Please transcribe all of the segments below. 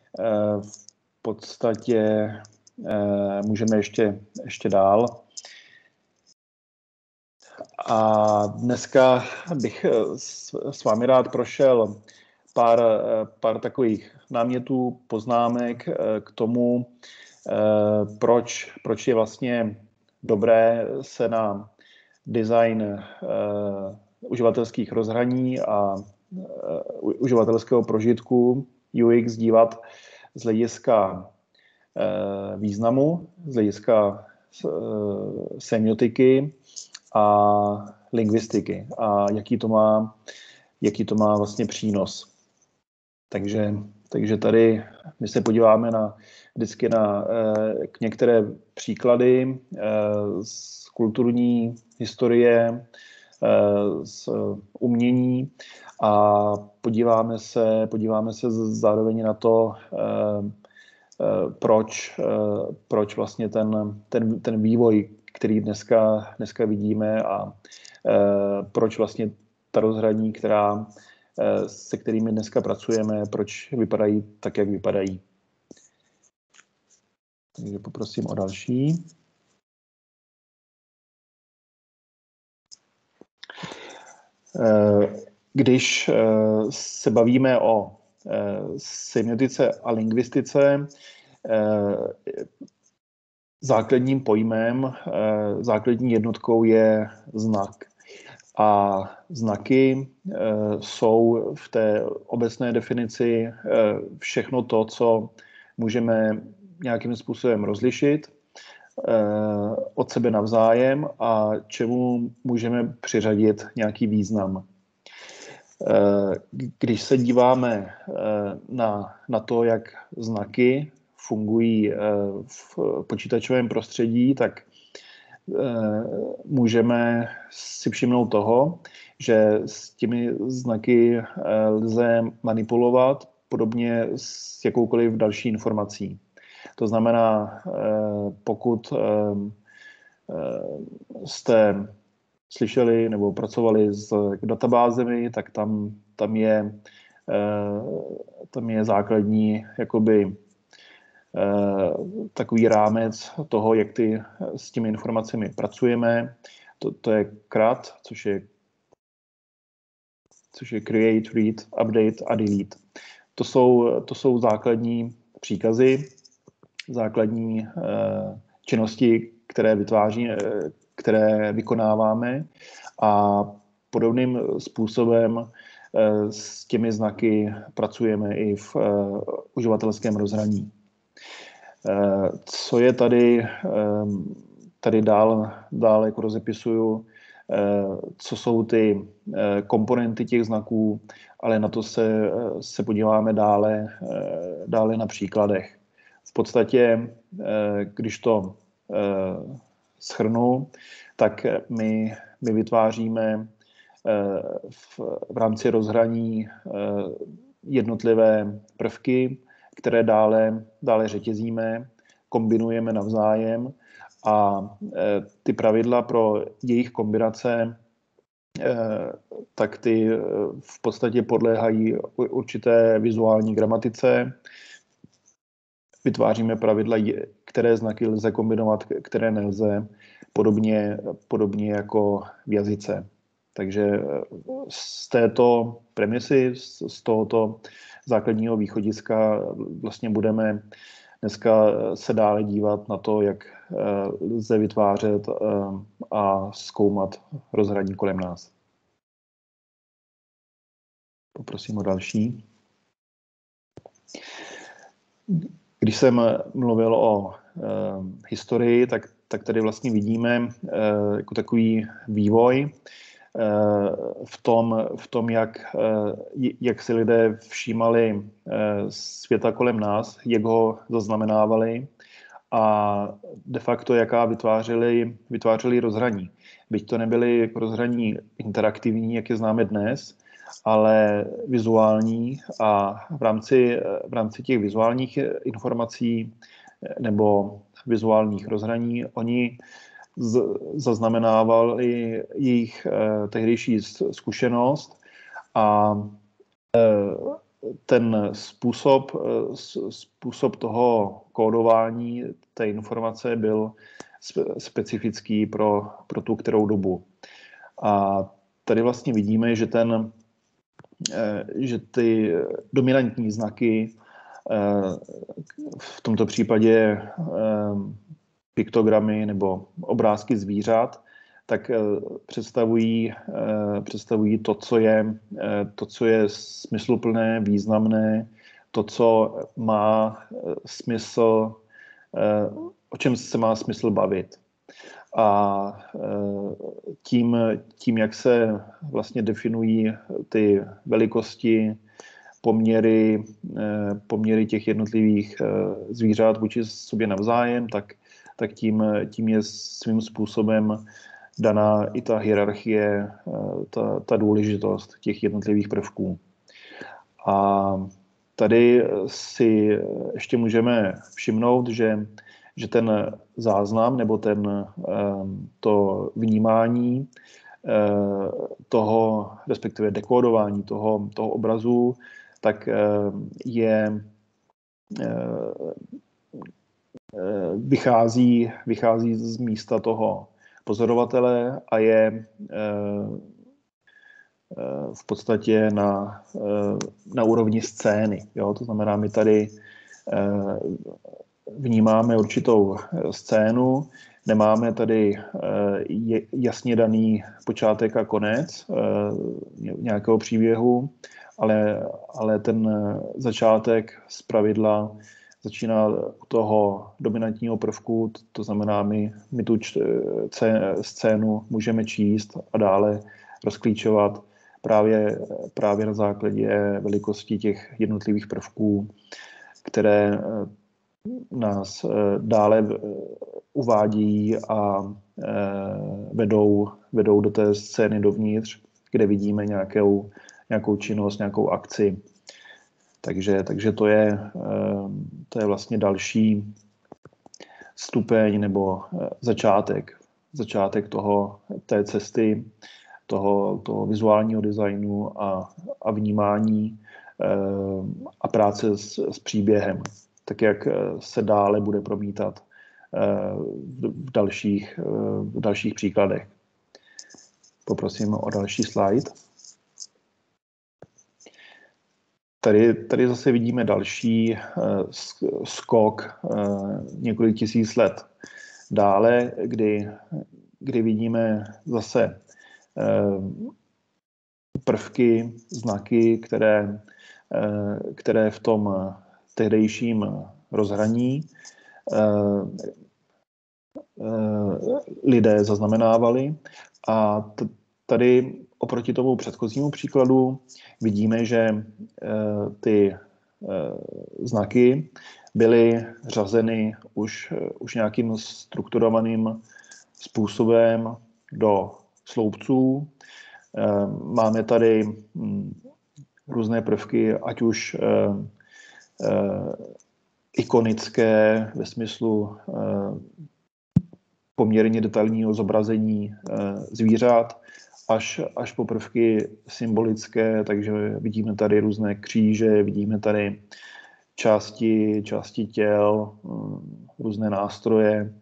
V podstatě můžeme ještě dál. A dneska bych s vámi rád prošel pár takových námětů, poznámek k tomu, proč je vlastně dobré se na design uživatelských rozhraní a uživatelského prožitku UX dívat z hlediska významu, z hlediska semiotiky a lingvistiky a jaký to má vlastně přínos. Takže tady my se podíváme vždycky k některé příklady z kulturní historie, z umění a podíváme se zároveň na to, proč vlastně ten vývoj, který dneska vidíme a proč vlastně ta rozhraní, se kterými dneska pracujeme, proč vypadají tak, jak vypadají. Takže poprosím o další. Když se bavíme o semiotice a lingvistice, základním pojmem, základní jednotkou je znak. A znaky jsou v té obecné definici všechno to, co můžeme nějakým způsobem rozlišit od sebe navzájem a čemu můžeme přiřadit nějaký význam. Když se díváme na to, jak znaky fungují v počítačovém prostředí, tak můžeme si všimnout toho, že s těmi znaky lze manipulovat podobně s jakoukoliv další informací. To znamená, pokud jste slyšeli nebo pracovali s databázemi, tak tam je základní jakoby takový rámec toho, jak s těmi informacemi pracujeme. To je CRUD, což je Create, Read, Update a Delete. To jsou základní příkazy, základní činnosti, které vykonáváme a podobným způsobem s těmi znaky pracujeme i v uživatelském rozhraní. Co je tady dál jako rozepisuju, co jsou ty komponenty těch znaků, ale na to se podíváme dále na příkladech. V podstatě, když to shrnu, tak my vytváříme v rámci rozhraní jednotlivé prvky, které dále řetězíme, kombinujeme navzájem a ty pravidla pro jejich kombinace, tak ty v podstatě podléhají určité vizuální gramatice. Vytváříme pravidla, které znaky lze kombinovat, které nelze, podobně jako v jazyce. Takže z této premisy, z tohoto základního východiska vlastně budeme dneska se dále dívat na to, jak lze vytvářet a zkoumat rozhraní kolem nás. Poprosím o další. Když jsem mluvil o historii, tak tady vlastně vidíme jako takový vývoj v tom, jak si lidé všímali světa kolem nás, jak ho zaznamenávali a de facto jaká vytvářeli rozhraní. Byť to nebyly rozhraní interaktivní, jak je známe dnes, ale vizuální a v rámci těch vizuálních informací nebo vizuálních rozhraní oni zaznamenávali jejich tehdejší zkušenost a ten způsob toho kódování té informace byl specifický pro tu kterou dobu. A tady vlastně vidíme, že ty dominantní znaky, v tomto případě piktogramy nebo obrázky zvířat, tak představují to, co je smysluplné, významné, to, co má smysl, o čem se má smysl bavit. A tím, jak se vlastně definují ty velikosti, poměry těch jednotlivých zvířat vůči sobě navzájem, tak tím je svým způsobem daná i ta hierarchie, ta důležitost těch jednotlivých prvků. A tady si ještě můžeme všimnout, že ten záznam nebo to vnímání toho, respektive dekódování toho obrazu, tak vychází z místa toho pozorovatele a je v podstatě na úrovni scény. Jo? To znamená, my tady vnímáme určitou scénu, nemáme tady jasně daný počátek a konec nějakého příběhu, ale ten začátek zpravidla začíná u toho dominantního prvku, to znamená, my tu scénu můžeme číst a dále rozklíčovat právě na základě velikosti těch jednotlivých prvků, které nás dále uvádějí a vedou do té scény dovnitř, kde vidíme nějakou činnost, nějakou akci. Takže to je vlastně další stupeň nebo začátek té cesty, toho vizuálního designu a vnímání a práce s příběhem, tak jak se dále bude promítat v dalších příkladech. Poprosím o další slide. Tady zase vidíme další skok několik tisíc let dále, kdy vidíme zase prvky, znaky, které v tom tehdejším rozhraní lidé zaznamenávali. A tady oproti tomu předchozímu příkladu vidíme, že ty znaky byly řazeny už nějakým strukturovaným způsobem do sloupců. Máme tady různé prvky, ať už ikonické ve smyslu poměrně detailního zobrazení zvířat, až po prvky symbolické, takže vidíme tady různé kříže, vidíme tady části těl, různé nástroje,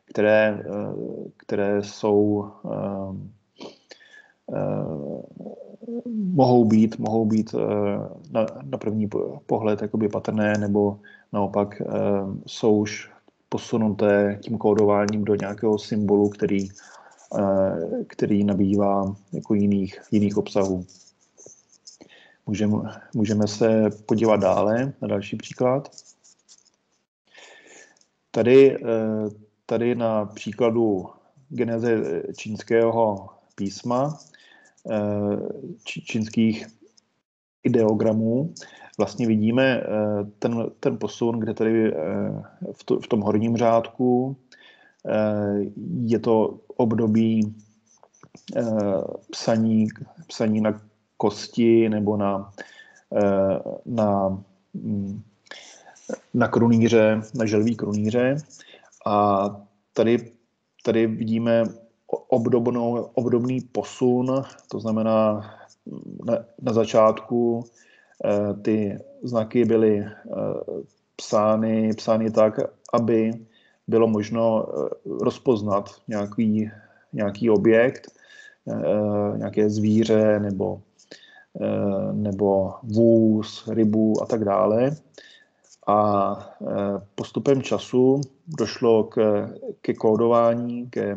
které jsou mohou být na první pohled jakoby patrné, nebo naopak jsou už posunuté tím kódováním do nějakého symbolu, který nabývá jako jiných obsahů. Můžeme se podívat dále na další příklad. Tady na příkladu geneze čínského písma, čínských ideogramů, vlastně vidíme ten posun, kde tady v tom horním řádku je to období psaní na kosti nebo na krunýře, na želví krunýře. A tady vidíme obdobný posun, to znamená na začátku ty znaky byly psány tak, aby bylo možno rozpoznat nějaký objekt, nějaké zvíře nebo vůz, rybu a tak dále. A postupem času došlo ke kódování, ke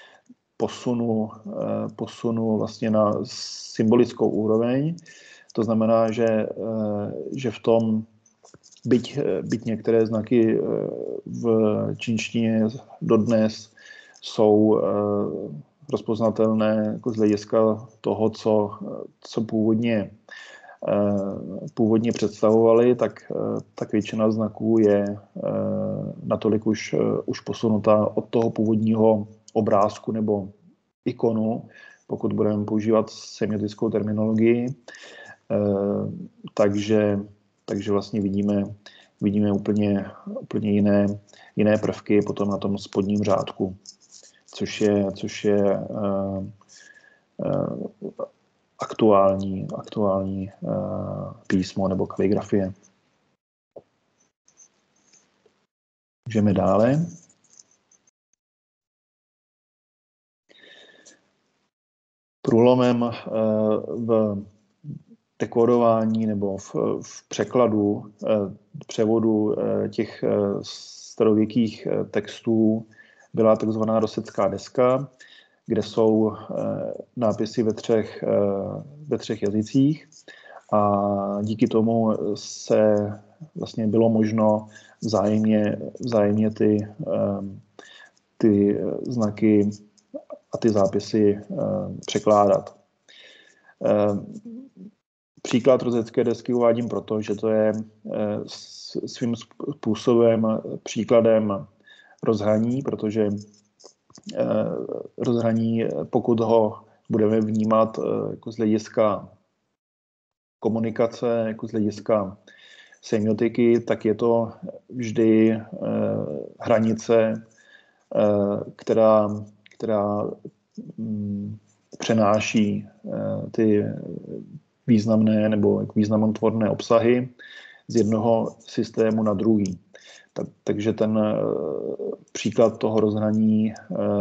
posunu vlastně na symbolickou úroveň. To znamená, že v tom, byť některé znaky v čínštině dodnes jsou rozpoznatelné jako z hlediska toho, co původně představovali, tak většina znaků je natolik už posunuta od toho původního obrázku nebo ikonu, pokud budeme používat semiotickou terminologii. Takže vlastně vidíme úplně jiné prvky potom na tom spodním řádku, což je aktuální písmo nebo kaligrafie. Můžeme dále. Průlomem v dekódování nebo v převodu těch starověkých textů byla takzvaná rosecká deska, kde jsou nápisy ve třech jazycích a díky tomu se vlastně bylo možno vzájemně ty znaky a ty zápisy překládat. Příklad rozecké desky uvádím proto, že to je svým způsobem příkladem rozhraní, protože rozhraní, pokud ho budeme vnímat jako z hlediska komunikace, jako z hlediska semiotiky, tak je to vždy hranice, která přenáší ty významné nebo významotvorné obsahy z jednoho systému na druhý. Takže ten příklad toho rozhraní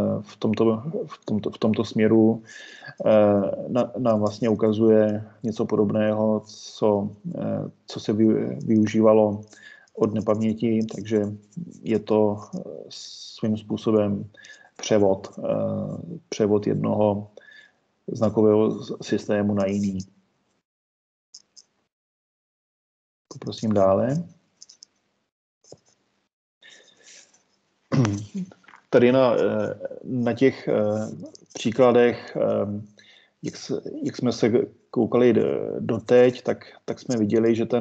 v tomto směru nám vlastně ukazuje něco podobného, co se využívalo od nepaměti, takže je to svým způsobem převod jednoho znakového systému na jiný. Poprosím dále. Tady na těch příkladech, jak jsme se koukali doteď, tak jsme viděli, že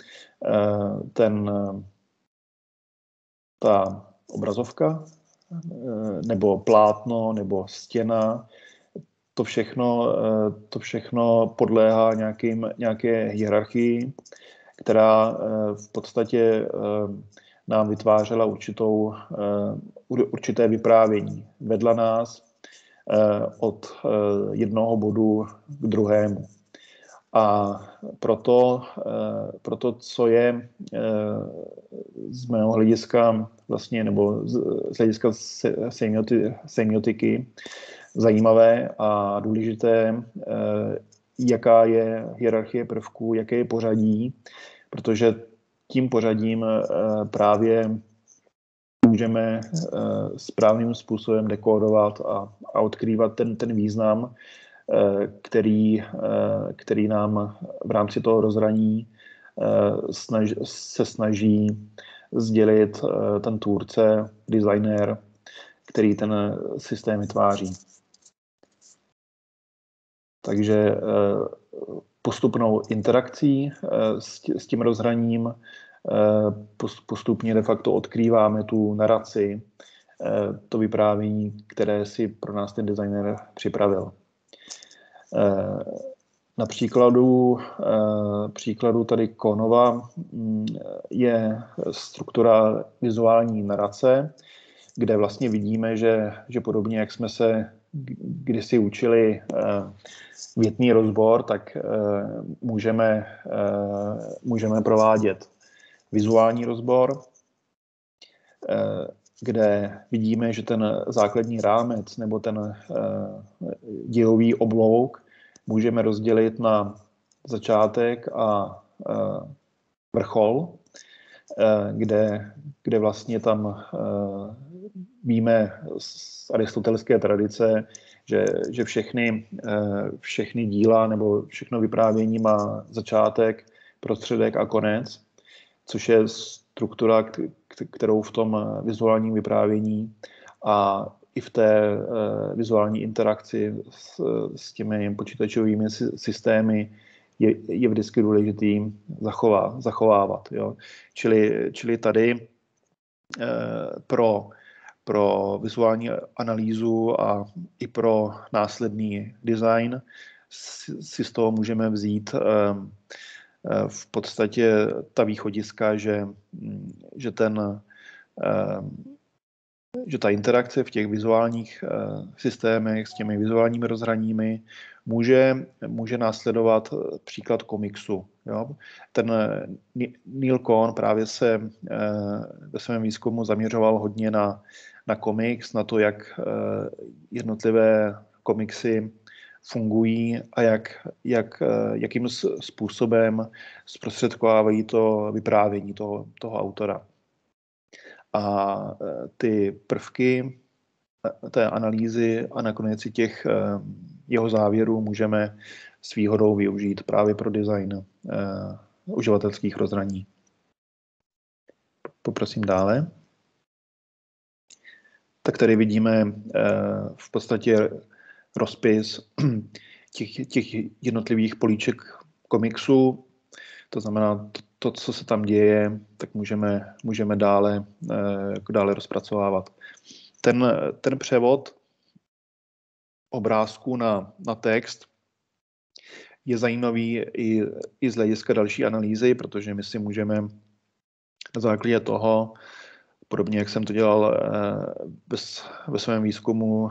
ta obrazovka nebo plátno nebo stěna, to všechno podléhá nějaké hierarchii, která v podstatě nám vytvářela určité vyprávění. Vedla nás od jednoho bodu k druhému. A proto co je z mého hlediska vlastně, nebo z hlediska semiotiky zajímavé a důležité, jaká je hierarchie prvků, jaké je pořadí, protože tím pořadím právě můžeme správným způsobem dekódovat a odkrývat ten význam, který nám v rámci toho rozhraní se snaží sdělit ten tvůrce, designér, který ten systém vytváří. Takže postupnou interakcí s tím rozhraním postupně de facto odkrýváme tu naraci, to vyprávění, které si pro nás ten designer připravil. Na příkladu tady Konova je struktura vizuální narace, kde vlastně vidíme, že podobně jak jsme se když si učili větný rozbor, tak můžeme provádět vizuální rozbor, kde vidíme, že ten základní rámec nebo ten dějový oblouk můžeme rozdělit na začátek a vrchol, kde vlastně tam víme z aristotelské tradice, že všechny díla nebo všechno vyprávění má začátek, prostředek a konec, což je struktura, kterou v tom vizuálním vyprávění a i v té vizuální interakci s těmi počítačovými systémy je vždycky důležitý zachovávat. Jo. Čili tady pro vizuální analýzu a i pro následný design si z toho můžeme vzít v podstatě ta východiska, že ta interakce v těch vizuálních systémech s těmi vizuálními rozhraními může následovat příklad komiksu. Jo? Ten Neil Cohn právě se ve svém výzkumu zaměřoval hodně na komiks, na to, jak jednotlivé komiksy fungují a jakým způsobem zprostředkovávají to vyprávění toho autora. A ty prvky té analýzy a nakonec i těch jeho závěrů můžeme s výhodou využít právě pro design uživatelských rozhraní. Poprosím dále. Tak tady vidíme v podstatě rozpis těch jednotlivých políček komiksu. To znamená, to, co se tam děje, tak můžeme dále rozpracovávat. Ten převod obrázku na text je zajímavý i z hlediska další analýzy, protože my si můžeme na základě toho, podobně jak jsem to dělal ve svém výzkumu,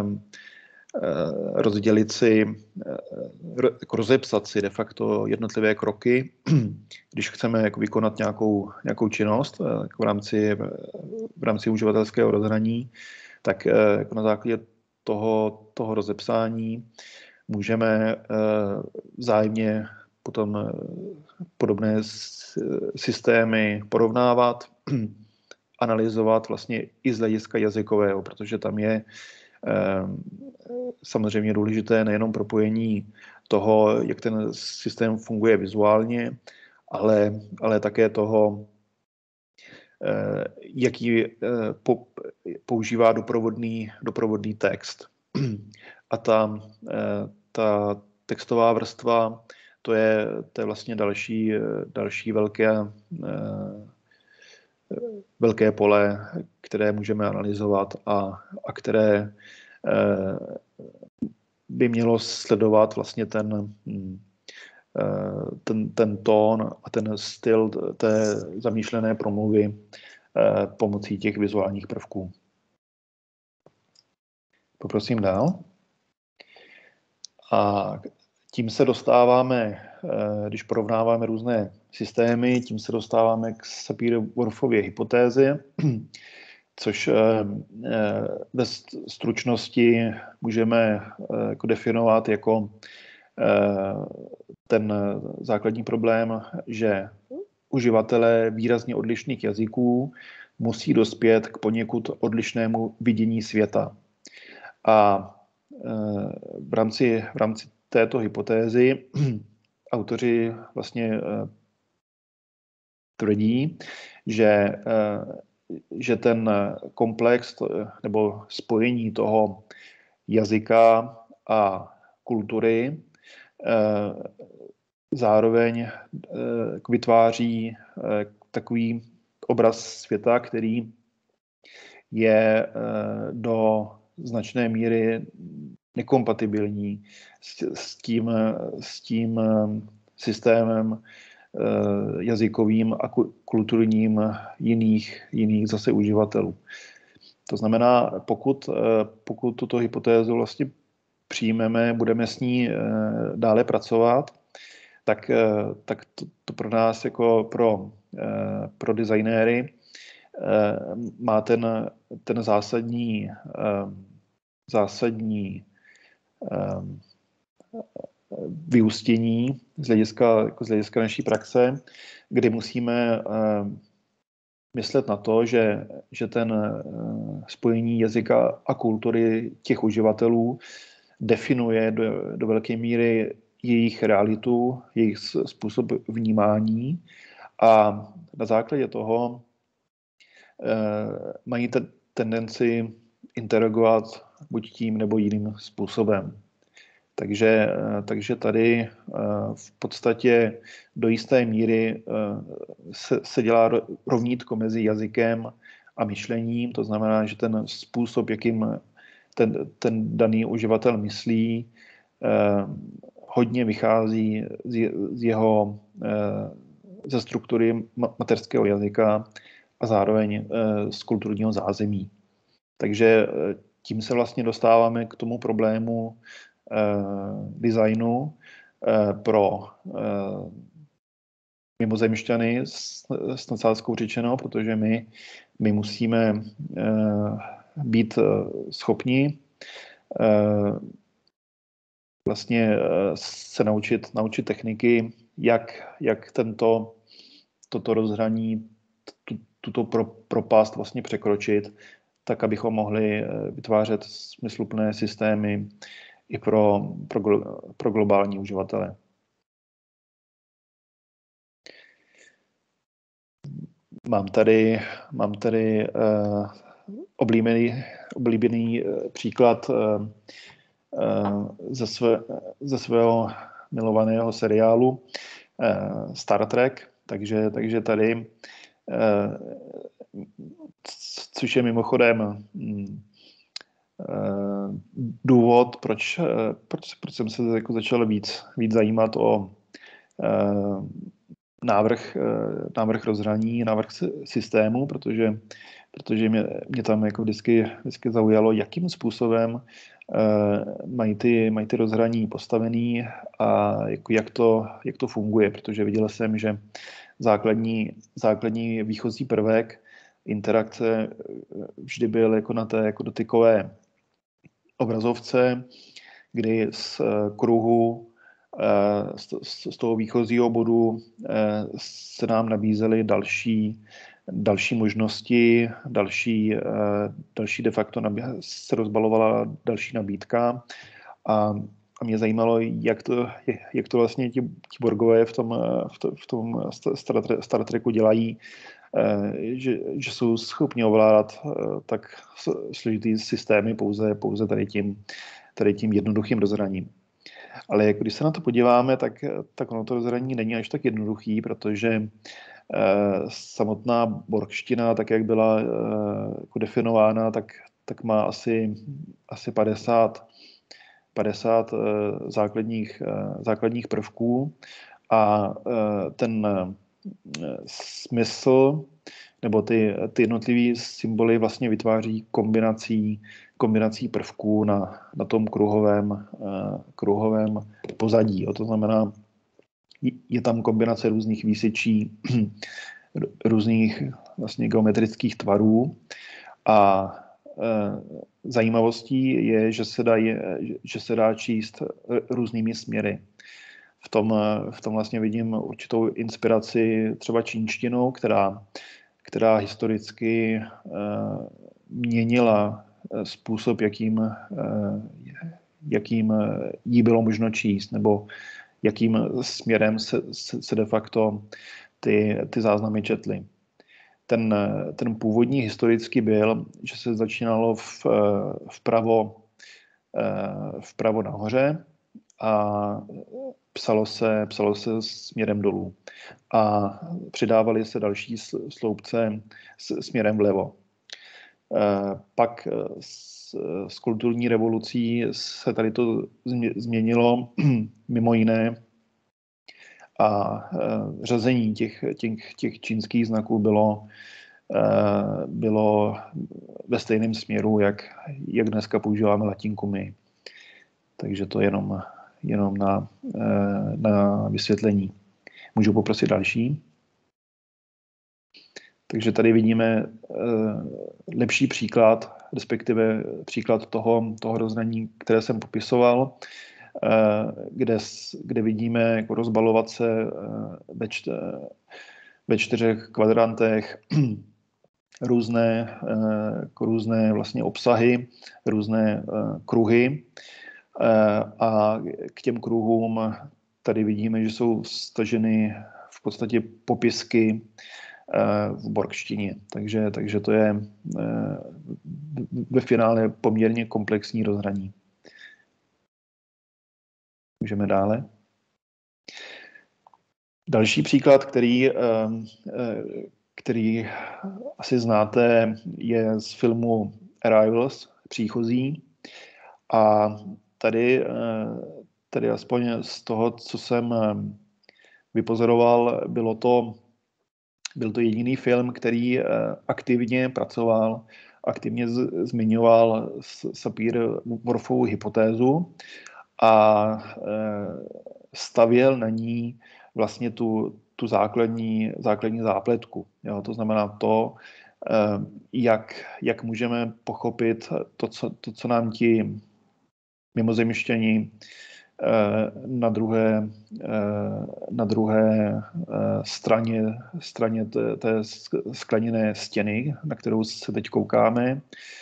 rozdělit si, rozepsat si de facto jednotlivé kroky, když chceme jako vykonat nějakou činnost v rámci uživatelského rozhraní, tak jako na základě toho rozepsání můžeme vzájemně potom podobné systémy porovnávat, analyzovat vlastně i z hlediska jazykového, protože tam je samozřejmě důležité nejenom propojení toho, jak ten systém funguje vizuálně, ale také toho, jaký používá doprovodný text. A ta textová vrstva, to je vlastně další velké pole, které můžeme analyzovat a které by mělo sledovat vlastně ten tón a ten styl té zamýšlené promluvy pomocí těch vizuálních prvků. Poprosím dál. A tím se dostáváme, když porovnáváme různé systémy, tím se dostáváme k Sapir-Whorfově hypotéze, což ve stručnosti můžeme definovat jako ten základní problém, že uživatelé výrazně odlišných jazyků musí dospět k poněkud odlišnému vidění světa. A v rámci této hypotézy autoři vlastně tvrdí, že ten komplex nebo spojení toho jazyka a kultury zároveň vytváří takový obraz světa, který je do značné míry nekompatibilní s tím systémem jazykovým a kulturním jiných zase uživatelů. To znamená, pokud tuto hypotézu vlastně přijmeme, budeme s ní dále pracovat, tak to pro nás jako pro designéry má ten zásadní vyústění z hlediska naší praxe, kdy musíme myslet na to, že ten spojení jazyka a kultury těch uživatelů definuje do velké míry jejich realitu, jejich způsob vnímání a na základě toho mají tendenci interagovat buď tím nebo jiným způsobem. Takže tady v podstatě do jisté míry se dělá rovnítko mezi jazykem a myšlením, to znamená, že ten způsob, jakým ten daný uživatel myslí, hodně vychází ze struktury mateřského jazyka a zároveň z kulturního zázemí. Takže tím se vlastně dostáváme k tomu problému designu pro mimozemšťany s nadsázkou řečeno, protože my musíme být schopni vlastně se naučit techniky, jak toto rozhraní, tuto propast vlastně překročit, tak abychom mohli vytvářet smysluplné systémy i pro globální uživatele. Mám tady oblíbený příklad ze svého milovaného seriálu Star Trek, takže tady, což je mimochodem důvod, proč jsem se jako začal víc zajímat o návrh rozhraní, návrh systému, protože mě tam jako vždycky zaujalo, jakým způsobem mají ty rozhraní postavený a jako jak to funguje, protože viděl jsem, že základní výchozí prvek interakce vždy byl jako na té jako dotykové obrazovce, kdy z kruhu z toho výchozího bodu se nám nabízely další možnosti, další de facto se rozbalovala další nabídka a mě zajímalo, jak to vlastně ti Borgové v tom Star Treku dělají, že jsou schopni ovládat tak složitý systémy pouze tady tím jednoduchým rozhraním. Ale když se na to podíváme, tak ono to rozhraní není až tak jednoduchý, protože samotná borgština, tak jak byla jako definována, tak má asi 50 základních prvků a ten smysl nebo ty jednotlivé symboly vlastně vytváří kombinací prvků na tom kruhovém pozadí. To znamená, je tam kombinace různých výsyčí, různých vlastně geometrických tvarů a zajímavostí je, že se dá číst různými směry. V tom vlastně vidím určitou inspiraci třeba čínštinou, která historicky měnila způsob, jakým jí bylo možno číst, nebo jakým směrem se de facto ty záznamy četly. Ten původní historicky byl, že se začínalo vpravo nahoře a psalo se směrem dolů. A přidávaly se další sloupce směrem vlevo. Pak s kulturní revolucí se tady to změnilo mimo jiné a řazení těch čínských znaků bylo bylo ve stejném směru, jak dneska používáme latinku my. Takže to jenom na vysvětlení. Můžu poprosit další? Takže tady vidíme lepší příklad, respektive příklad toho rozhraní, které jsem popisoval, kde vidíme jako rozbalovat se ve 4 kvadrantech různé vlastně obsahy, různé kruhy. A k těm kruhům tady vidíme, že jsou staženy v podstatě popisky v borgštině. Takže to je ve finále poměrně komplexní rozhraní. Můžeme dále. Další příklad, který asi znáte, je z filmu Arrivals, Příchozí. A tady aspoň z toho, co jsem vypozoroval, byl to jediný film, který aktivně pracoval, aktivně zmiňoval Sapir-Whorfovu hypotézu a stavěl na ní vlastně tu základní zápletku. Jo, to znamená to, jak můžeme pochopit to, co nám ti mimozemšťani na druhé straně té skleněné stěny, na kterou se teď koukáme,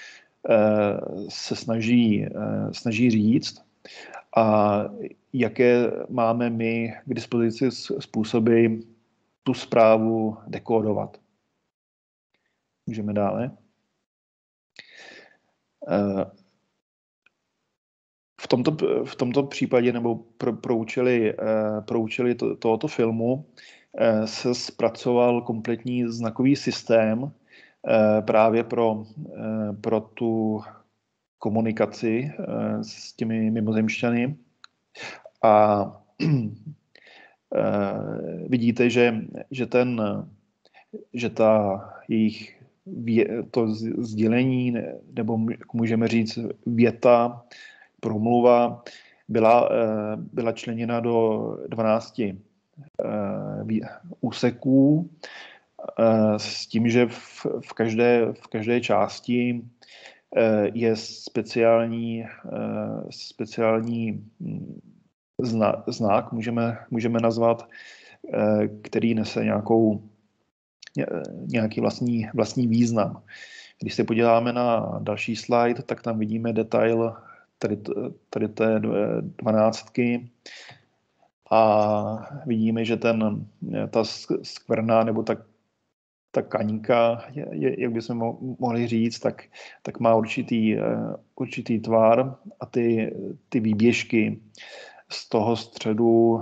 se snaží říct a jaké máme my k dispozici způsoby tu zprávu dekódovat. Můžeme dále. V tomto případě nebo pro účely tohoto filmu se zpracoval kompletní znakový systém právě pro tu komunikaci s těmi mimozemšťany. A vidíte, že ta jejich to sdělení, nebo můžeme říct věta, promluva byla členěna do 12 úseků s tím, že v každé části je speciální znak, můžeme nazvat, který nese nějaký vlastní význam. Když se podíváme na další slide, tak tam vidíme detail tady té 12 a vidíme, že ta skvrna nebo ta kaňka, jak bychom mohli říct, tak má určitý tvar a ty výběžky z toho středu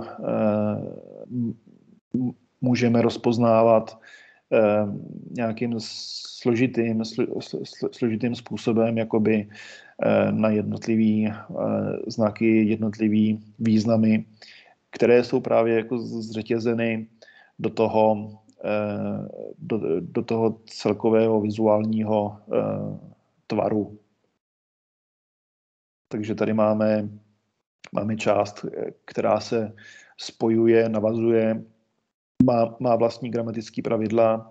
můžeme rozpoznávat nějakým složitým způsobem, jakoby na jednotlivý znaky, jednotlivý významy, které jsou právě jako zřetězeny do toho celkového vizuálního tvaru. Takže tady máme část, která se spojuje, navazuje, má vlastní gramatické pravidla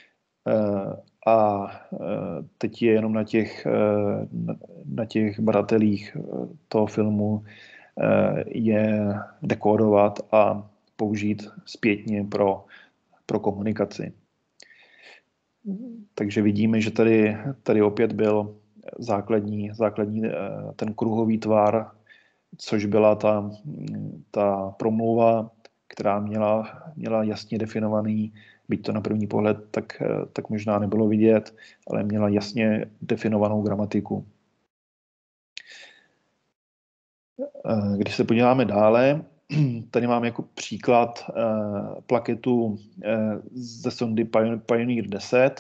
a teď je jenom na těch badatelích toho filmu je dekódovat a použít zpětně pro komunikaci. Takže vidíme, že tady opět byl základní ten kruhový tvar, což byla ta promluva, která měla jasně definovaný, byť to na první pohled tak možná nebylo vidět, ale měla jasně definovanou gramatiku. Když se podíváme dále, tady mám jako příklad plaketu ze sondy Pioneer 10.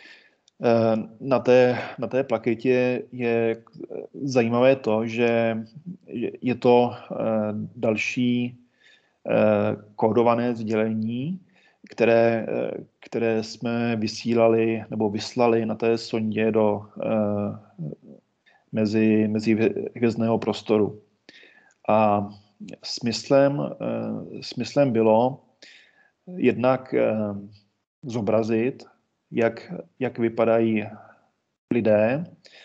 Na té plaketě je zajímavé to, že je to další kódované sdělení, které jsme vysílali nebo vyslali na té sondě do mezi hvězdného prostoru. A smyslem bylo jednak zobrazit, jak vypadají lidé.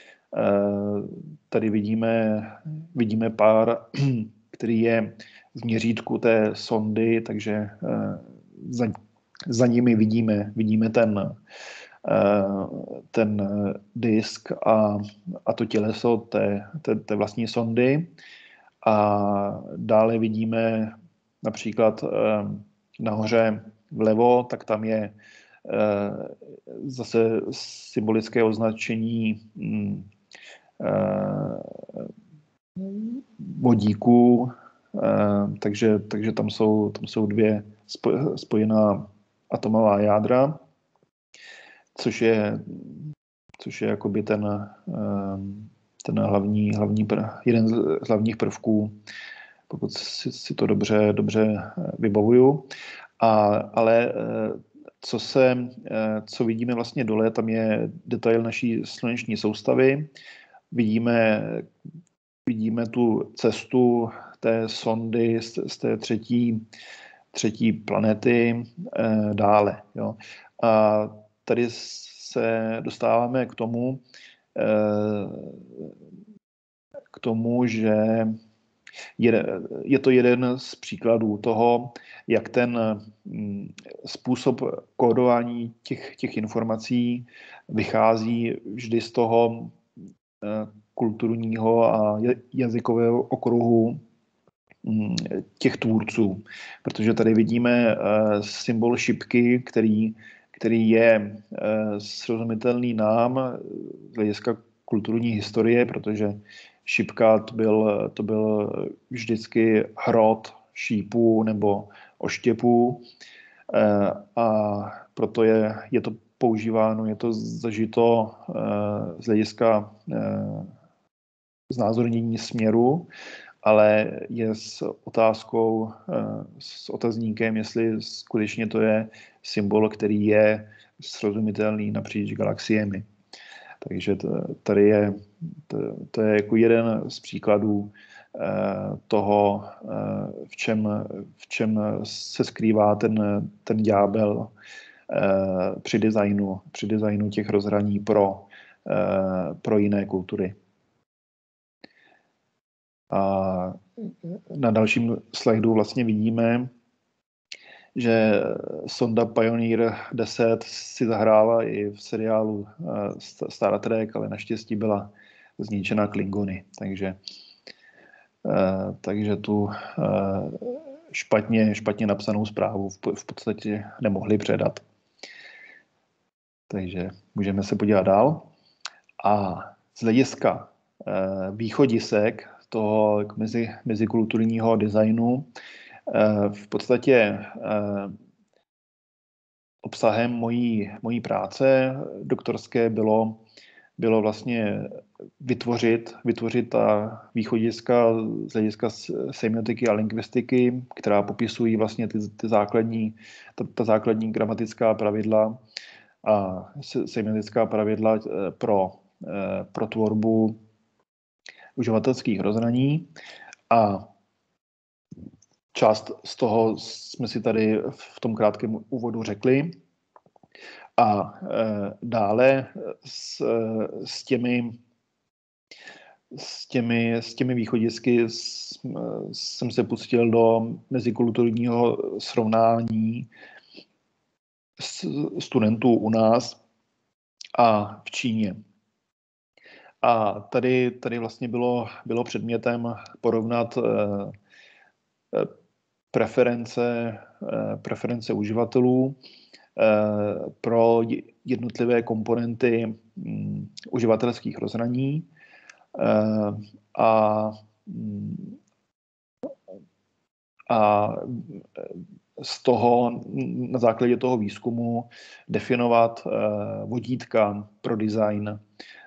Tady vidíme pár, který je v měřítku té sondy, takže za nimi vidíme ten disk a to těleso té vlastní sondy. A dále vidíme například nahoře vlevo, tak tam je zase symbolické označení vodíku, takže tam jsou dvě spojená atomová jádra, což je jakoby jeden z hlavních prvků, pokud si to dobře vybavuju. Ale co vidíme vlastně dole, tam je detail naší sluneční soustavy. Vidíme tu cestu té sondy z té třetí planety dále. Jo. A tady se dostáváme k tomu, že je to jeden z příkladů toho, jak ten způsob kódování těch informací vychází vždy z toho kulturního a jazykového okruhu těch tvůrců. Protože tady vidíme symbol šipky, který je srozumitelný nám z hlediska kulturní historie, protože šipka to byl vždycky hrot šípů nebo oštěpů a proto je to používáno, je to zažito z hlediska znázornění směru, ale je s otázkou, s otazníkem, jestli skutečně to je symbol, který je srozumitelný napříč galaxiemi. Takže to je jako jeden z příkladů toho, v čem se skrývá ten ďábel při designu těch rozhraní pro jiné kultury. A na dalším slajdu vlastně vidíme, že sonda Pioneer 10 si zahrála i v seriálu Star Trek, ale naštěstí byla zničena Klingony. Takže tu špatně napsanou zprávu v podstatě nemohli předat. Takže můžeme se podívat dál. A z hlediska východisek toho mezikulturního designu v podstatě obsahem mojí práce doktorské bylo vlastně vytvořit ta východiska z hlediska semiotiky a lingvistiky, která popisují vlastně ta základní gramatická pravidla a semiotická pravidla pro tvorbu uživatelských rozhraní. A část z toho jsme si tady v tom krátkém úvodu řekli. A dále s těmi východisky jsem se pustil do mezikulturního srovnání studentů u nás a v Číně. A tady vlastně bylo předmětem porovnat preference uživatelů pro jednotlivé komponenty uživatelských rozhraní a na základě toho výzkumu definovat vodítka pro design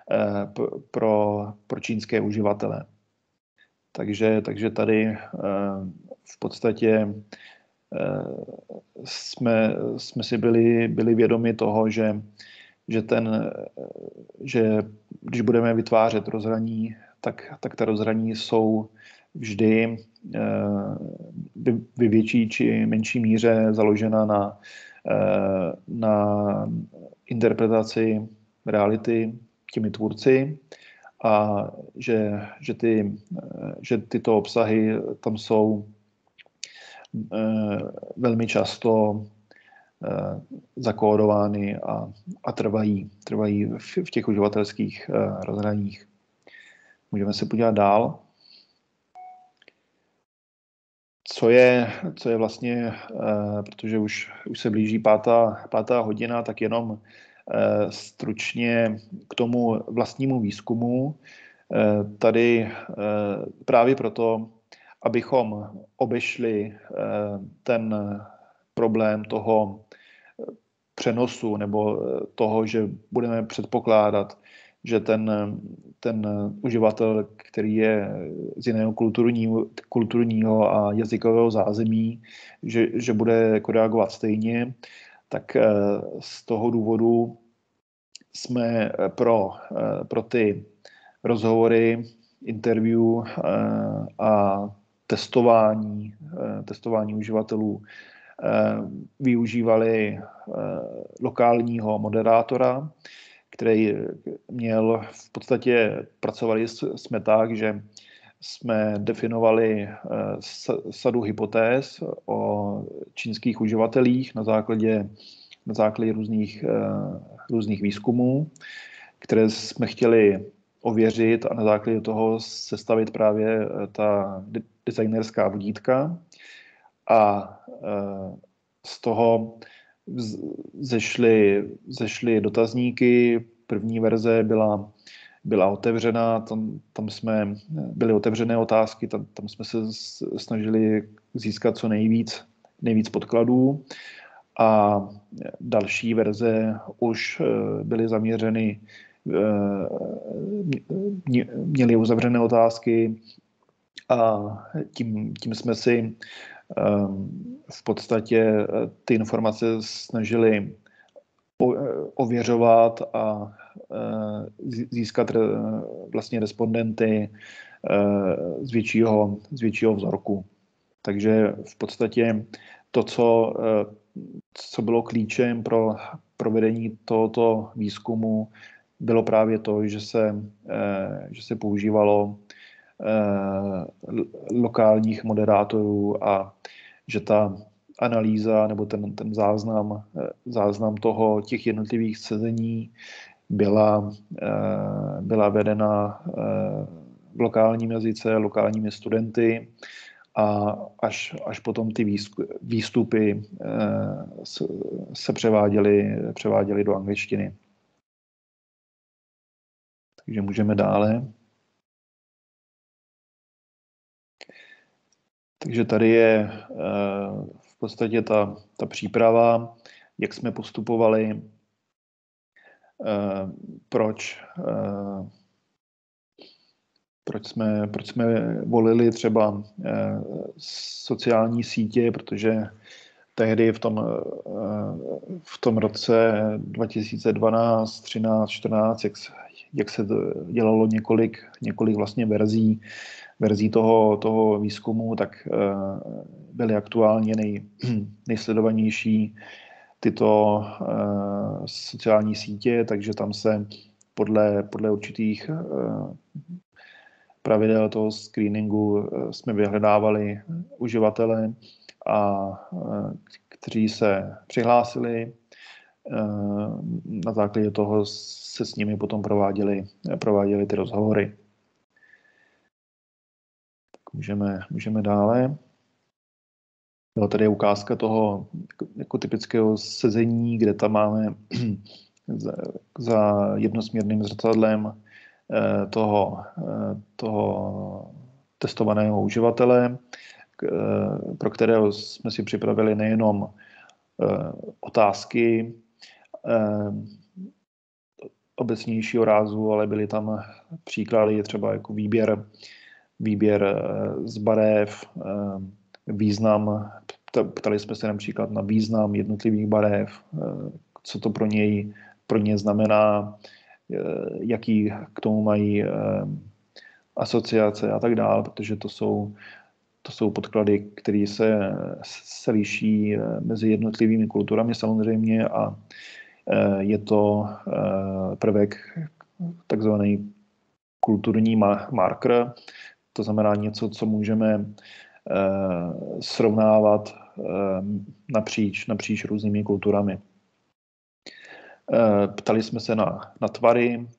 pro čínské uživatele. Takže tady v podstatě jsme si byli vědomi toho, že když budeme vytvářet rozhraní, tak ta rozhraní jsou vždy ve větší či menší míře založena na interpretaci reality těmi tvůrci a že tyto obsahy tam jsou velmi často zakódovány a trvají v těch uživatelských rozhraních. Můžeme se podívat dál. Co je vlastně, protože už se blíží pátá hodina, tak jenom stručně k tomu vlastnímu výzkumu. Tady právě proto, abychom obešli ten problém toho přenosu nebo toho, že budeme předpokládat, že ten uživatel, který je z jiného kulturního a jazykového zázemí, že bude jako reagovat stejně, tak z toho důvodu jsme pro ty rozhovory, interview a testování uživatelů využívali lokálního moderátora, který měl v podstatě, pracovali jsme tak, že jsme definovali sadu hypotéz o čínských uživatelích na základě různých výzkumů, které jsme chtěli ověřit a na základě toho sestavit právě ta designerská vodítka. A z toho zešly dotazníky. První verze byla otevřená, tam jsme byly otevřené otázky, tam jsme se snažili získat co nejvíc podkladů. A další verze už byly zaměřeny, měly uzavřené otázky a tím jsme si v podstatě ty informace snažili ověřovat a získat vlastně respondenty z většího vzorku. Takže v podstatě to, co bylo klíčem pro provedení tohoto výzkumu, bylo právě to, že se používalo lokálních moderátorů a že ta analýza nebo ten záznam těch jednotlivých sezení byla vedena v lokálním jazyce, lokálními studenty a až potom ty výstupy se převáděly do angličtiny. Takže můžeme dále. Takže tady je v podstatě ta příprava, jak jsme postupovali, proč jsme volili třeba sociální sítě, protože tehdy v tom roce 2012, 13, 14, jak se dělalo několik vlastně verzí toho výzkumu, tak byly aktuálně nejsledovanější tyto sociální sítě, takže tam se podle určitých pravidel toho screeningu jsme vyhledávali uživatele, kteří se přihlásili. Na základě toho se s nimi potom prováděli ty rozhovory. Můžeme dále. Byla tady ukázka toho jako typického sezení, kde tam máme za jednosměrným zrcadlem toho testovaného uživatele, pro kterého jsme si připravili nejenom otázky obecnějšího rázu, ale byly tam příklady třeba jako výběr z barev, význam Ptali jsme se například na význam jednotlivých barev, co to pro ně znamená, jaký k tomu mají asociace a tak dále, protože to jsou podklady, které se liší mezi jednotlivými kulturami samozřejmě a je to prvek takzvaný kulturní marker, to znamená něco, co můžeme srovnávat napříč různými kulturami. Ptali jsme se na tvary,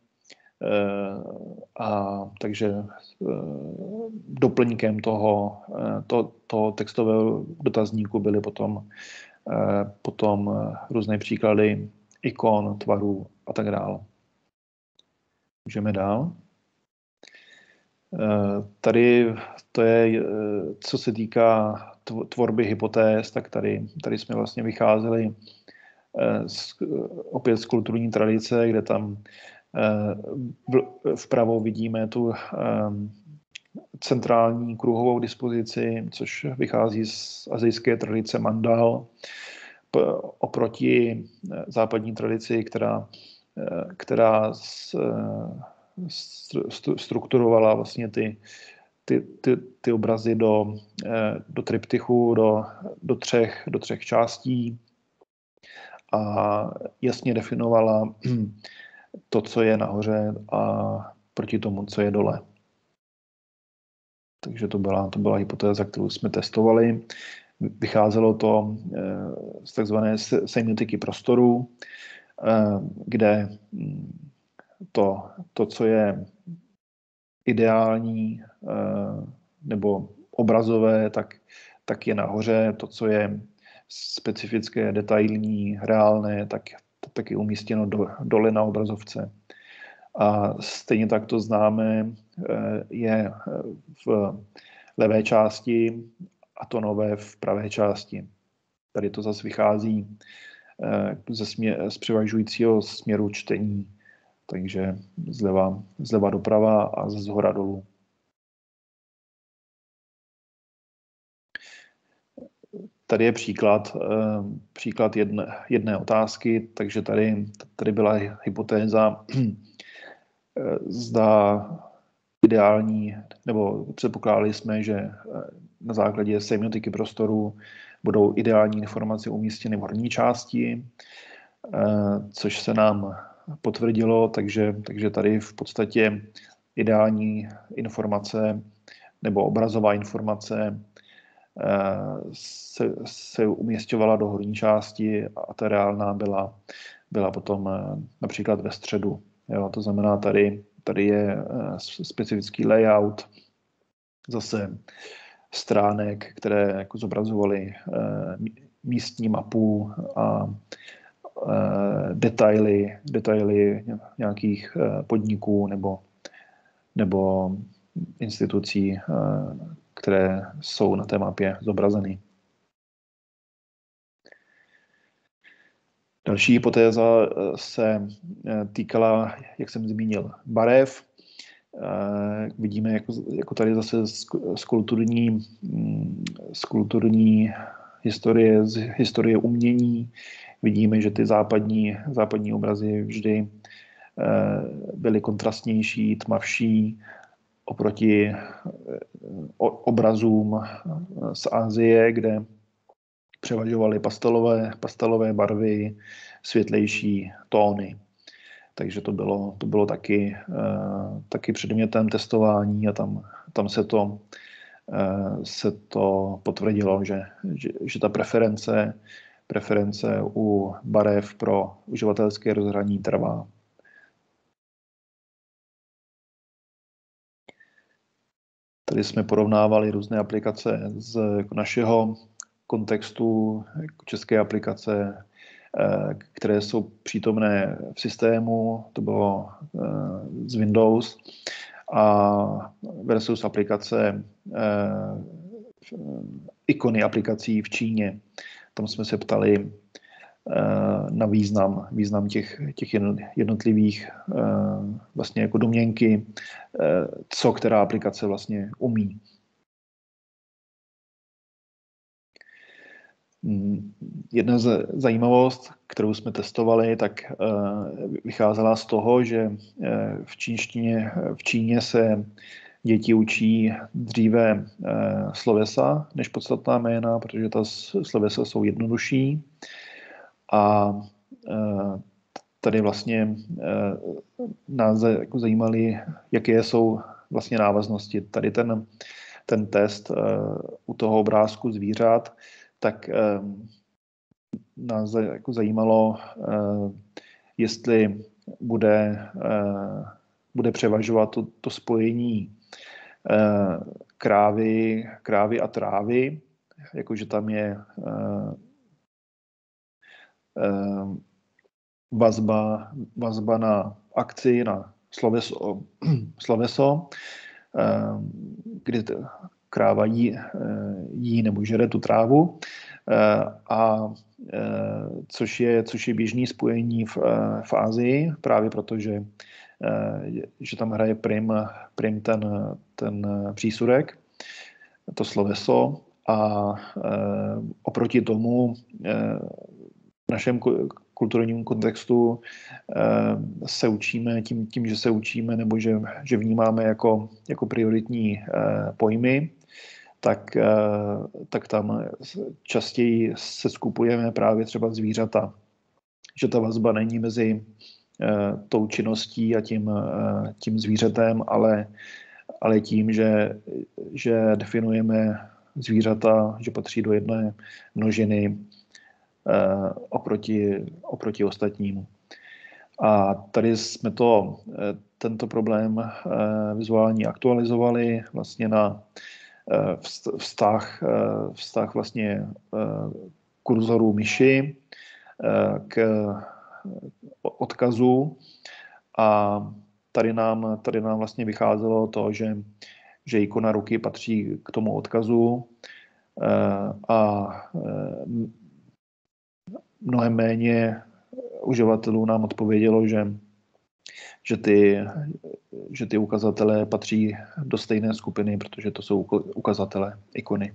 a takže doplňkem toho textového dotazníku byly potom různé příklady ikon, tvarů a tak dále. Můžeme dál. Tady to je, co se týká tvorby hypotéz, tak tady jsme vlastně vycházeli opět z kulturní tradice, kde tam vpravo vidíme tu centrální kruhovou dispozici, což vychází z asijské tradice mandal, oproti západní tradici, která strukturovala vlastně ty obrazy do triptychu, do třech částí a jasně definovala to, co je nahoře a proti tomu, co je dole. Takže to byla hypotéza, kterou jsme testovali. Vycházelo to z takzvané semiotiky prostoru, kde to, co je ideální nebo obrazové, tak je nahoře. To, co je specifické, detailní, reálné, tak je umístěno dole na obrazovce. A stejně tak to známe je v levé části a to nové v pravé části. Tady to zase vychází z převažujícího směru čtení, takže zleva doprava a ze zhora dolů. Tady je příklad jedné otázky, takže tady byla hypotéza, zda ideální, nebo předpokládali jsme, že na základě semiotiky prostoru budou ideální informace umístěny v horní části, což se nám potvrdilo, takže tady v podstatě ideální informace nebo obrazová informace se umísťovala do horní části a ta reálná byla potom například ve středu. Jo, to znamená, tady je specifický layout zase stránek, které jako zobrazovaly místní mapu a detaily nějakých podniků nebo institucí, které jsou na té mapě zobrazeny. Další hypotéza se týkala, jak jsem zmínil, barev. Vidíme jako tady zase z kulturní historie, z historie umění. Vidíme, že ty západní obrazy vždy byly kontrastnější, tmavší oproti obrazům z Asie, kde převažovaly pastelové barvy, světlejší tóny. Takže to bylo taky předmětem testování a tam se to potvrdilo, že ta preference u barev pro uživatelské rozhraní trvá. Tady jsme porovnávali různé aplikace z našeho kontextu, české aplikace, které jsou přítomné v systému, to bylo z Windows, a versus aplikace, ikony aplikací v Číně. Tam jsme se ptali na význam těch jednotlivých vlastně jako domněnky, co která aplikace vlastně umí. Jedna zajímavost, kterou jsme testovali, tak vycházela z toho, že v Číně se děti učí dříve slovesa než podstatná jména, protože ta slovesa jsou jednodušší. A tady vlastně nás jako zajímaly, jaké jsou vlastně návaznosti. Tady ten test u toho obrázku zvířat, tak nás jako zajímalo, jestli bude převažovat to spojení krávy a trávy, jakože tam je vazba na akci, na sloveso, kdy kráva jí nebo žere tu trávu, a což je běžný spojení v Asii, právě protože že tam hraje prim ten přísudek, to sloveso, a oproti tomu v našem kulturním kontextu se učíme tím, že se učíme nebo že vnímáme jako prioritní pojmy, tak tam častěji se skupujeme právě třeba zvířata. Že ta vazba není mezi tou činností a tím zvířetem, ale tím, že definujeme zvířata, že patří do jedné množiny oproti ostatnímu. A tady jsme tento problém vizuální aktualizovali vlastně na vztah vlastně kurzoru myši k odkazu, a tady nám vlastně vycházelo to, že ikona ruky patří k tomu odkazu a mnohem méně uživatelů nám odpovědělo, že ty ukazatele patří do stejné skupiny, protože to jsou ukazatele ikony.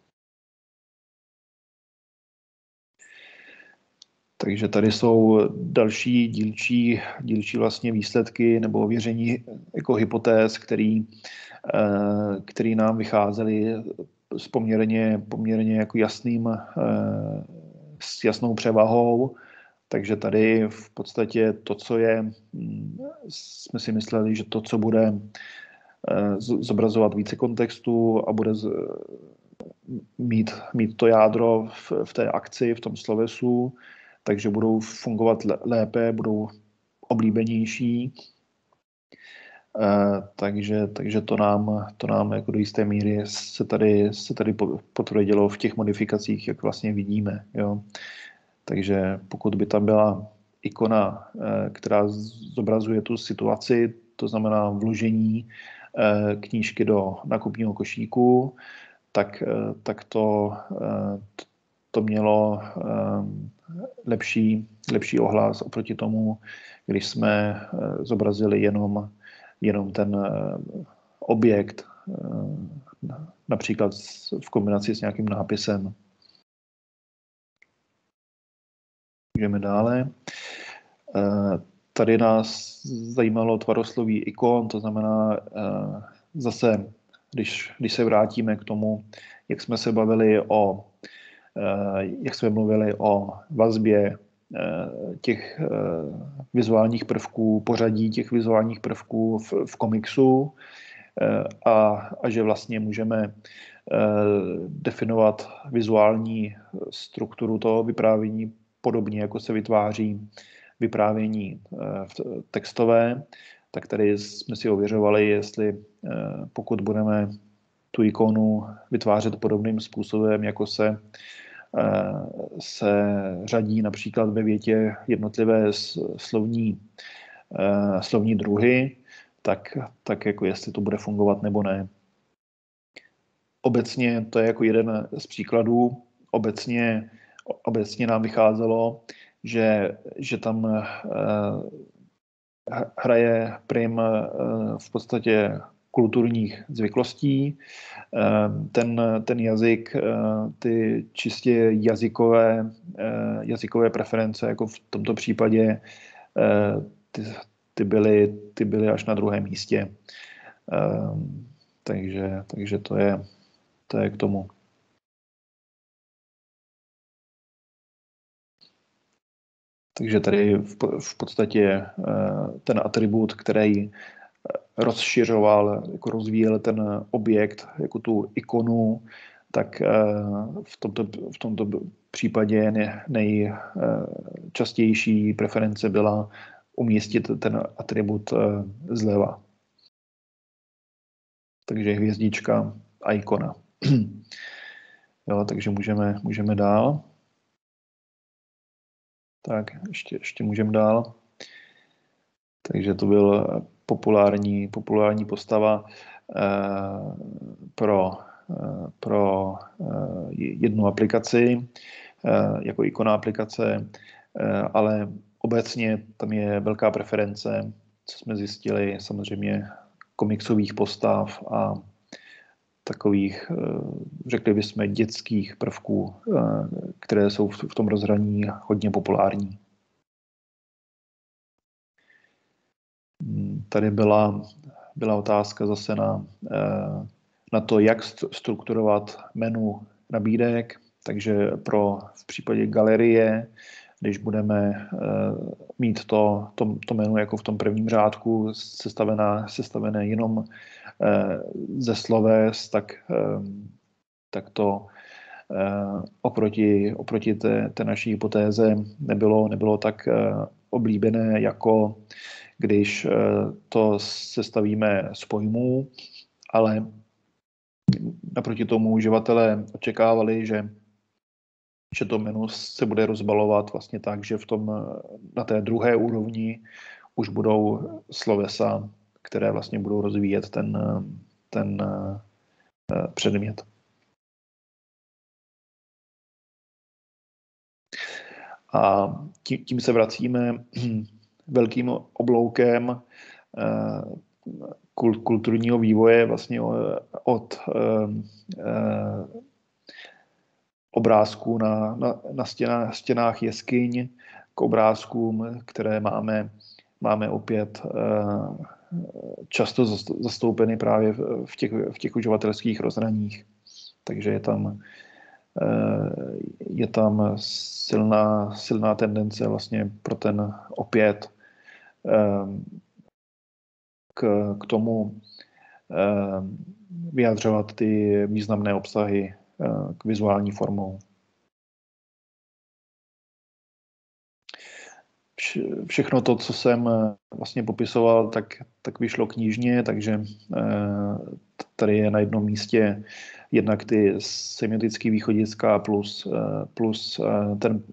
Takže tady jsou další dílčí vlastně výsledky nebo ověření jako hypotéz, který nám vycházely s poměrně jako s jasnou převahou. Takže tady v podstatě to, co jsme si mysleli, že to, co bude zobrazovat více kontextu a bude mít to jádro v té akci, v tom slovesu, takže budou fungovat lépe, budou oblíbenější. Takže to nám jako do jisté míry se tady potvrdilo v těch modifikacích, jak vlastně vidíme. Jo. Takže pokud by tam byla ikona, která zobrazuje tu situaci, to znamená vložení knížky do nákupního košíku, tak to mělo lepší ohlas oproti tomu, když jsme zobrazili jenom ten objekt, například v kombinaci s nějakým nápisem. Můžeme dále. Tady nás zajímalo tvarosloví ikon, to znamená zase, když se vrátíme k tomu, jak jsme mluvili o vazbě těch vizuálních prvků, pořadí těch vizuálních prvků v komiksu, a že vlastně můžeme definovat vizuální strukturu toho vyprávění podobně, jako se vytváří vyprávění textové, tak tady jsme si ověřovali, jestli pokud budeme tu ikonu vytvářet podobným způsobem, jako se řadí například ve větě jednotlivé slovní druhy, tak jako jestli to bude fungovat nebo ne. Obecně to je jako jeden z příkladů. Obecně nám vycházelo, že tam hraje prim v podstatě kulturních zvyklostí. Ten jazyk, ty čistě jazykové preference, jako v tomto případě, ty byly až na druhém místě. Takže to je k tomu. Takže tady v podstatě ten atribut, který rozšiřoval, jako rozvíjel ten objekt, jako tu ikonu, tak v tomto případě nejčastější preference byla umístit ten atribut zleva. Takže hvězdička a ikona. Jo, takže můžeme dál. Tak, ještě můžeme dál. Takže to byl populární postava pro jednu aplikaci, jako ikona aplikace, ale obecně tam je velká preference, co jsme zjistili, samozřejmě komiksových postav a takových, řekli bychom, dětských prvků, které jsou v tom rozhraní hodně populární. Tady byla otázka zase na to, jak strukturovat menu nabídek, takže v případě galerie, když budeme mít to menu jako v tom prvním řádku sestavené jenom ze sloves, tak to oproti té naší hypotéze nebylo tak oblíbené, jako když to sestavíme z pojmů, ale naproti tomu uživatelé očekávali, že to menu se bude rozbalovat vlastně tak, že na té druhé úrovni už budou slovesa, které vlastně budou rozvíjet ten předmět. A tím se vracíme velkým obloukem kulturního vývoje vlastně od obrázků na stěnách jeskyň k obrázkům, které máme opět často zastoupeny právě v těch uživatelských rozhraních. Takže je tam silná tendence vlastně pro ten opět k tomu vyjadřovat ty významné obsahy k vizuální formou. Všechno to, co jsem vlastně popisoval, tak vyšlo knižně, takže tady je na jednom místě jednak ty semiotické východiska plus ten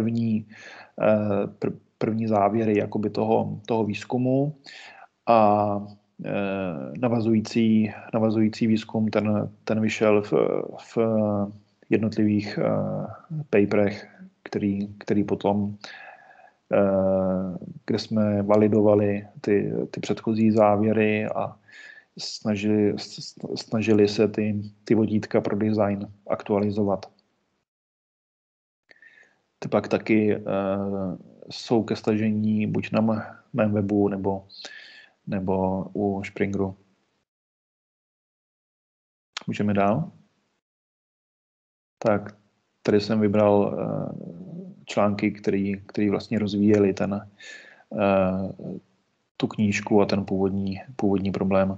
první závěry jakoby toho výzkumu a navazující výzkum, ten vyšel v jednotlivých paperech, který potom, kde jsme validovali ty předchozí závěry a snažili se ty vodítka pro design aktualizovat. Ty pak taky jsou ke stažení buď na mém webu nebo u Springru. Můžeme dál? Tak tady jsem vybral články, který vlastně rozvíjeli tu knížku a ten původní problém.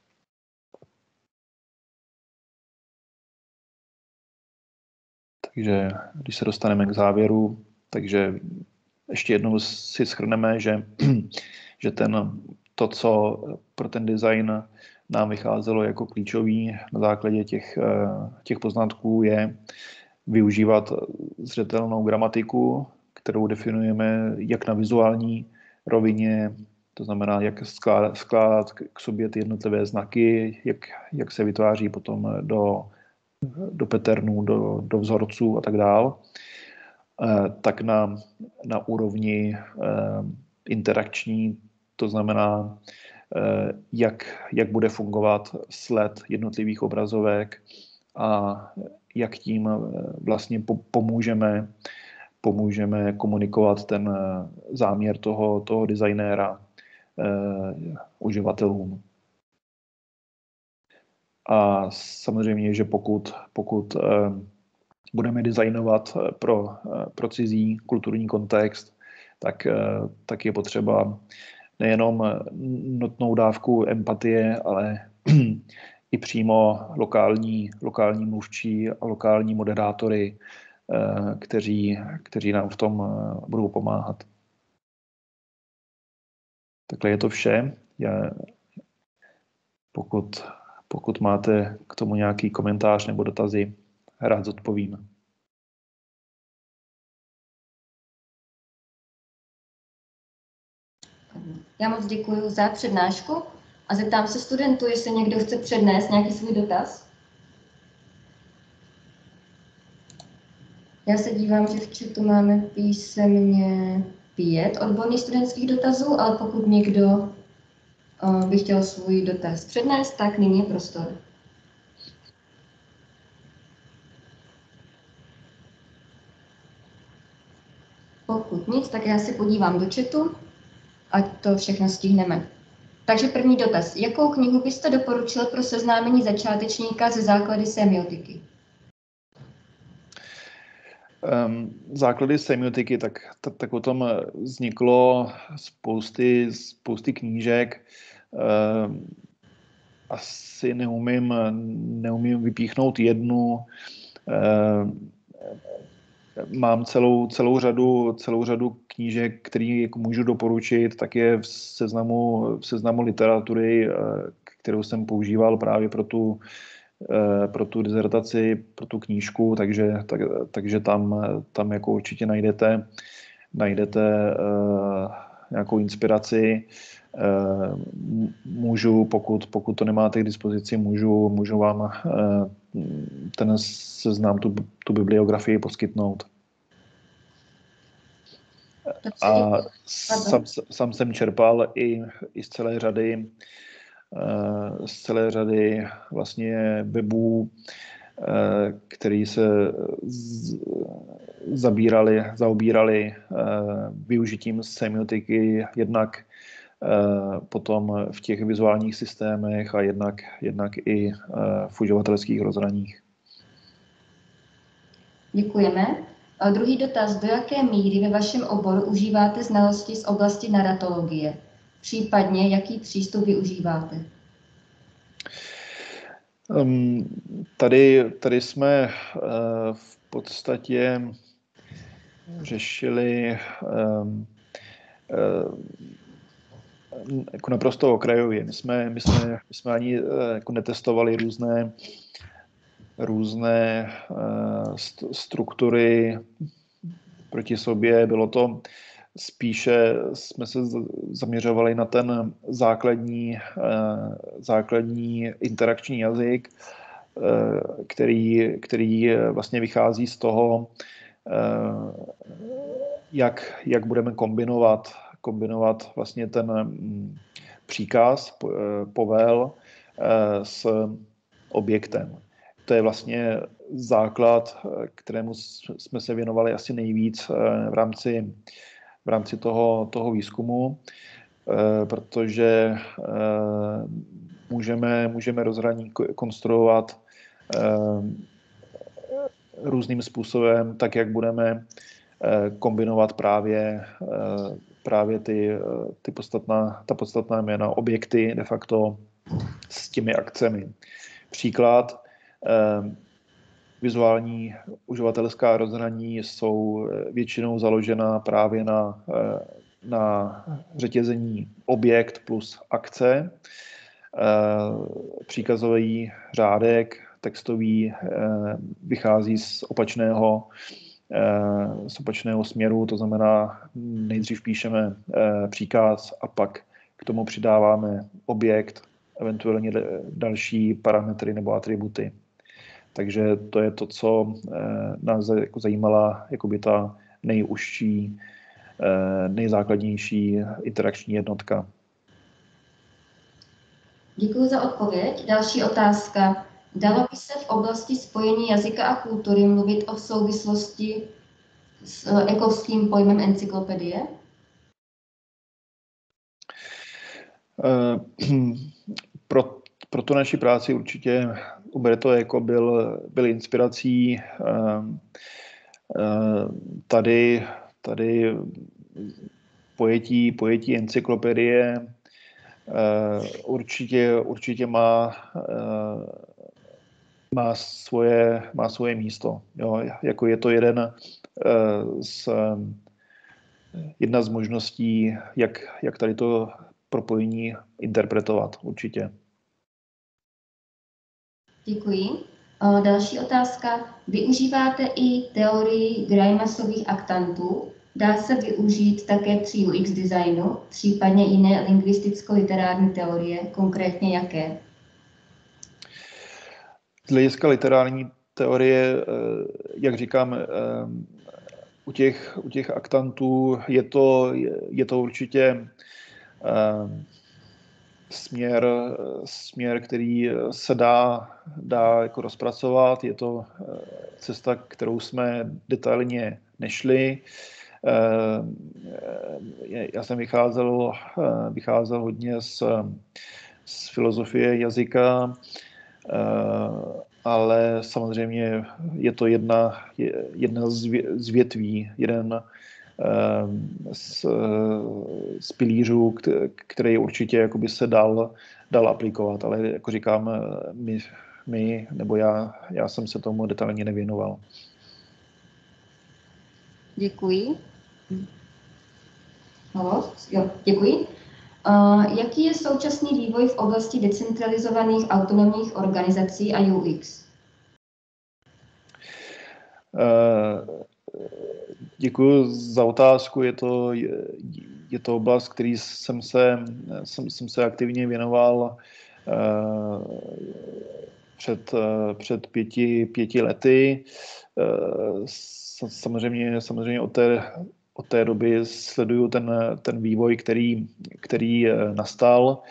Takže když se dostaneme k závěru, takže ještě jednou si shrneme, že to, co pro ten design nám vycházelo jako klíčový na základě těch poznatků, je využívat zřetelnou gramatiku, kterou definujeme jak na vizuální rovině, to znamená, jak skládat k sobě ty jednotlivé znaky, jak se vytváří potom do patternů, do vzorců a tak dál, tak na úrovni interakční, to znamená jak bude fungovat sled jednotlivých obrazovek a jak tím vlastně pomůžeme komunikovat ten záměr toho designéra uživatelům. A samozřejmě, že pokud budeme designovat pro cizí kulturní kontext, tak je potřeba nejenom notnou dávku empatie, ale i přímo lokální mluvčí a lokální moderátory, kteří nám v tom budou pomáhat. Takhle je to vše. Pokud máte k tomu nějaký komentář nebo dotazy, rád zodpovím. Já moc děkuji za přednášku a zeptám se studentů, jestli někdo chce přednést nějaký svůj dotaz. Já se dívám, že v chatu máme písemně 5 odborných studentských dotazů, ale pokud někdo by chtěl svůj dotaz přednést, tak nyní je prostor. Pokud nic, tak já si podívám do chatu, ať to všechno stihneme. Takže první dotaz. Jakou knihu byste doporučil pro seznámení začátečníka se základy semiotiky? Základy semiotiky, tak o tom vzniklo spousty knížek. Asi neumím vypíchnout jednu. Mám celou řadu knížek, které můžu doporučit, tak je v seznamu literatury, kterou jsem používal právě pro tu dizertaci, pro tu knížku, takže tam jako určitě najdete nějakou inspiraci. Můžu, pokud to nemáte k dispozici, můžu vám ten seznam, tu bibliografii poskytnout. A sám jsem čerpal i z celé řady vlastně webů, který se zaobírali využitím semiotiky jednak potom v těch vizuálních systémech a jednak i v uživatelských rozhraních. Děkujeme. A druhý dotaz. Do jaké míry ve vašem oboru užíváte znalosti z oblasti narratologie? Případně, jaký přístup využíváte? Tady jsme v podstatě řešili jako naprosto okrajově. My jsme ani jako netestovali různé struktury proti sobě. Bylo to spíše, jsme se zaměřovali na ten základní interakční jazyk, který vlastně vychází z toho, jak budeme kombinovat vlastně ten příkaz, povel s objektem. To je vlastně základ, kterému jsme se věnovali asi nejvíc v rámci toho výzkumu, protože můžeme rozhraní konstruovat různým způsobem, tak jak budeme kombinovat právě ta podstatná jména, objekty de facto s těmi akcemi. Příklad, vizuální uživatelská rozhraní jsou většinou založena právě na řetězení objekt plus akce. Příkazový řádek textový vychází z opačného směru, to znamená, nejdřív píšeme příkaz a pak k tomu přidáváme objekt, eventuálně další parametry nebo atributy. Takže to je to, co nás zajímala jakoby ta nejužší, nejzákladnější interakční jednotka. Děkuji za odpověď. Další otázka. Dalo by se v oblasti spojení jazyka a kultury mluvit o souvislosti s ekovským pojmem encyklopedie? Pro tu naši práci určitě Umberto Eco byl inspirací. Tady pojetí encyklopedie určitě má svoje místo. Jo, jako je to jedna z možností, jak tady to propojení interpretovat určitě. Děkuji. Další otázka. Využíváte i teorii Greimasových aktantů? Dá se využít také při UX designu, případně jiné lingvisticko-literární teorie, konkrétně jaké? Z hlediska literární teorie, jak říkám, u těch aktantů je to určitě směr, který se dá jako rozpracovat. Je to cesta, kterou jsme detailně nešli. Já jsem vycházel hodně z filozofie jazyka, ale samozřejmě je to jedna z větví, jeden z pilířů, který určitě jakoby se dal aplikovat, ale jako říkám, my nebo já jsem se tomu detailně nevěnoval. Děkuji. Jo, děkuji. Jaký je současný vývoj v oblasti decentralizovaných autonomních organizací a UX? Děkuji za otázku. Je to oblast, který jsem se aktivně věnoval před pěti lety. Samozřejmě od té doby sleduju ten vývoj, který nastal.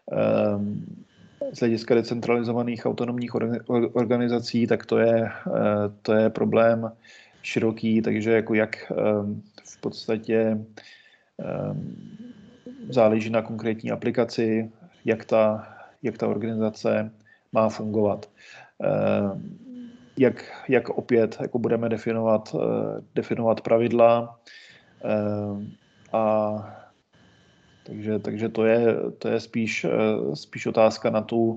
Z hlediska decentralizovaných autonomních organizací, tak to je problém široký, takže jako jak v podstatě záleží na konkrétní aplikaci, jak ta organizace má fungovat. Jak opět jako budeme definovat pravidla, a takže to je spíš otázka na tu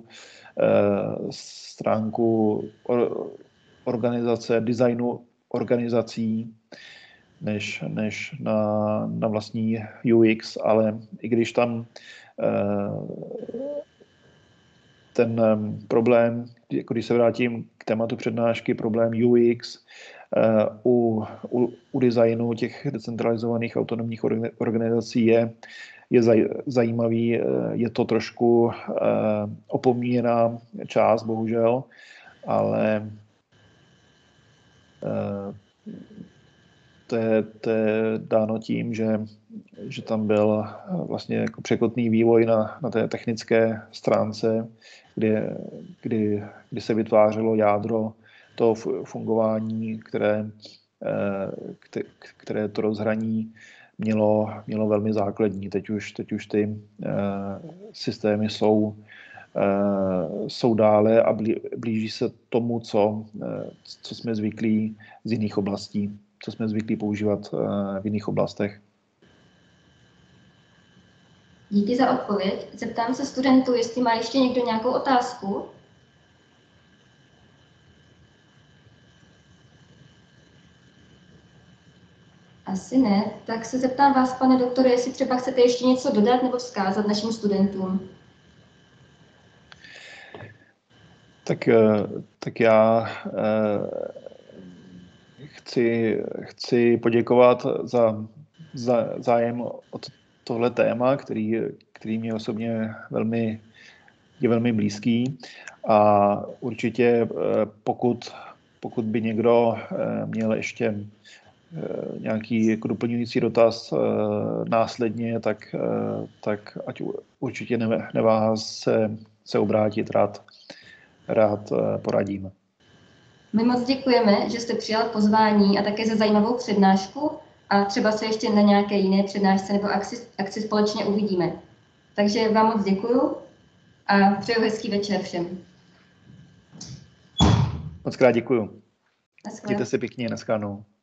stránku organizace, designu organizací, než na vlastní UX, ale i když tam ten problém, jako když se vrátím k tématu přednášky, problém UX u designu těch decentralizovaných autonomních organizací je zajímavý, je to trošku opomíjená část, bohužel, ale to je dáno tím, že tam byl vlastně jako překotný vývoj na té technické stránce, kdy se vytvářelo jádro toho fungování, které to rozhraní mělo velmi základní. Teď už ty systémy jsou dále a blíží se tomu, co jsme zvyklí z jiných oblastí, co jsme zvyklí používat v jiných oblastech. Díky za odpověď. Zeptám se studentů, jestli má ještě někdo nějakou otázku. Asi ne. Tak se zeptám vás, pane doktore, jestli třeba chcete ještě něco dodat nebo vzkázat našim studentům. Tak já chci poděkovat za zájem o tohle téma, který mě osobně je velmi blízký, a určitě pokud by někdo měl ještě nějaký jako doplňující dotaz následně, tak ať určitě neváhá se se obrátit, rád poradím. My moc děkujeme, že jste přijal pozvání a také za zajímavou přednášku a třeba se ještě na nějaké jiné přednášce nebo akci společně uvidíme. Takže vám moc děkuju a přeju hezký večer všem. Moc krát děkuju. Naschle. Mějte se pěkně, nashledanou.